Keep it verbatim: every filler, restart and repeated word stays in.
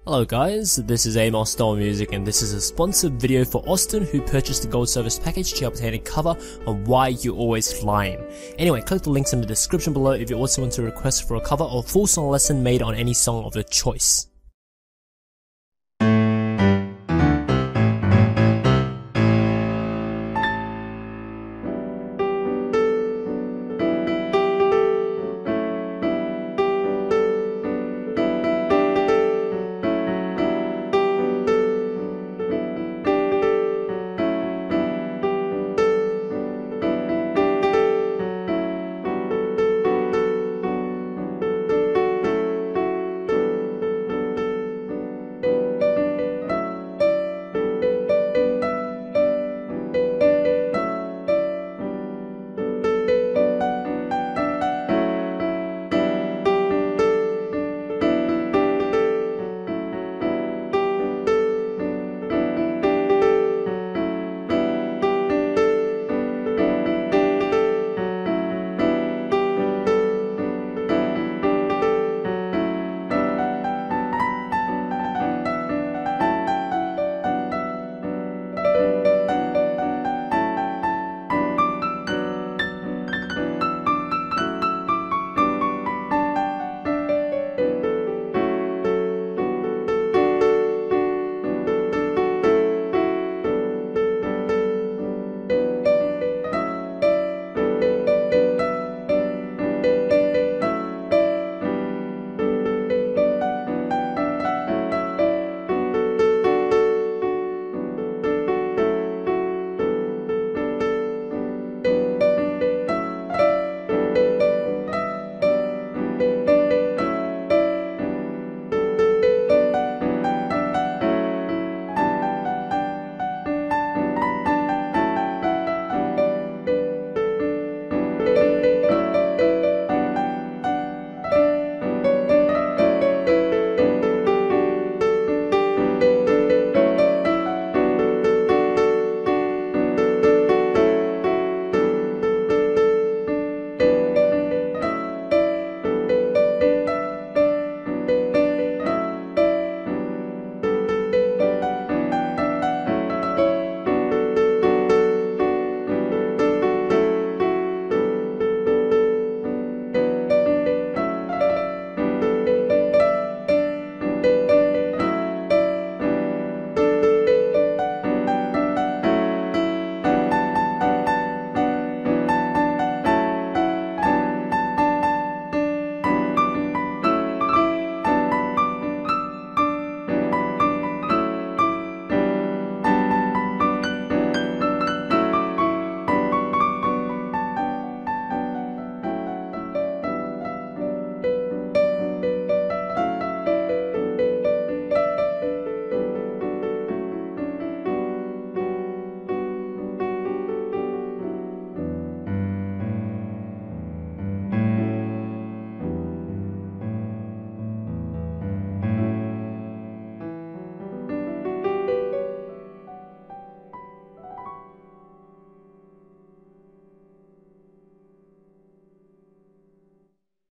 Hello guys, this is Amos Stone Music and this is a sponsored video for Austin who purchased the gold service package to obtain a cover on Why You Always Flying. Anyway, click the links in the description below if you also want to request for a cover or full song lesson made on any song of your choice.